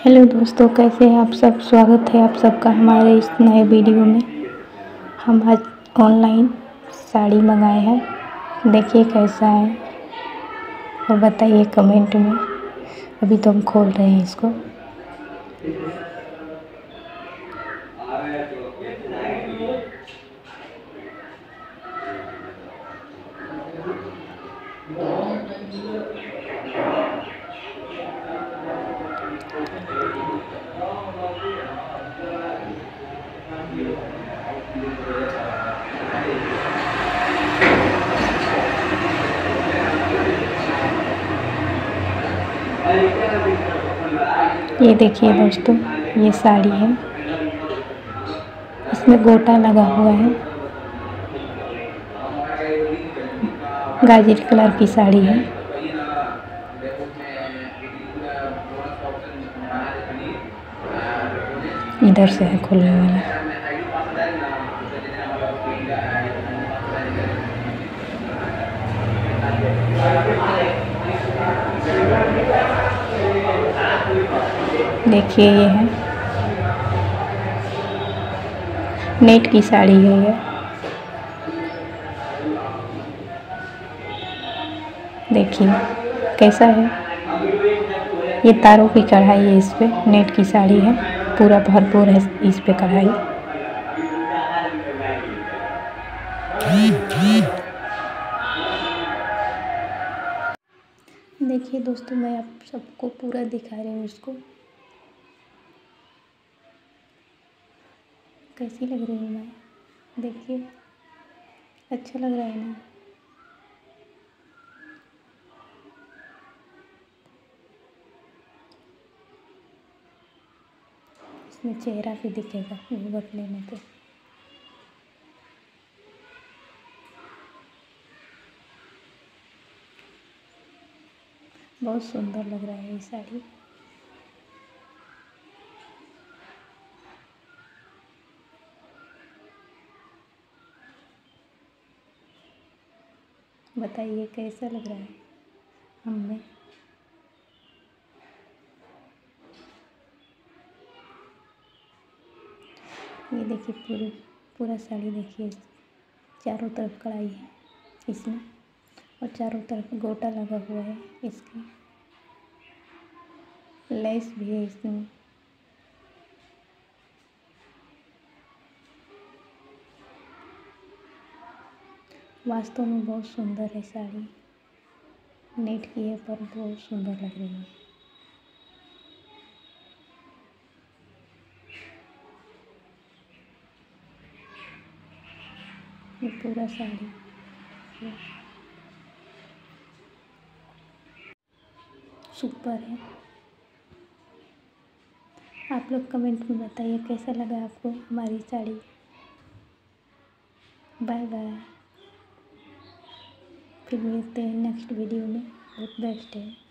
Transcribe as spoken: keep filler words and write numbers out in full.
Hello दोस्तों, कैसे हैं आप सब। स्वागत है आप सबका हमारे इस नए वीडियो में। हम आज ऑनलाइन साड़ी मंगाए हैं, देखिए कैसा है और बताइए कमेंट में। अभी तो हम खोल रहे हैं इसको। ये देखिए दोस्तों, ये साड़ी है, इसमें गोटा लगा हुआ है। गाजर कलर की साड़ी है। इधर से है खुलने वाला। देखिए ये है, नेट की साड़ी है ये। देखिए कैसा है। ये तारों की कढ़ाई है, इस पे नेट की साड़ी है, पूरा भरपूर है इस पे कढ़ाई। देखिए दोस्तों, मैं आप सबको पूरा दिखा रही हूँ इसको। कैसी लग रही हूँ मैं, देखिए अच्छा लग रहा है ना। इसमें चेहरा भी दिखेगा घूंघट लेने पे। बहुत सुंदर लग रहा है ये साड़ी। बताइए कैसा लग रहा है हमें। ये देखिए पूरी पूरा साड़ी देखिए, चारों तरफ कढ़ाई है इसमें और चारों तरफ गोटा लगा हुआ है। इसके लेस भी है इसमें। वास्तव में बहुत सुंदर है साड़ी। नेट की है पर बहुत सुंदर लग रही है। ये पूरा साड़ी सुपर है। आप लोग कमेंट में बताइए कैसा लगा आपको हमारी साड़ी। बाय बाय, फिर मिलते हैं नेक्स्ट वीडियो में। बहुत बेस्ट है।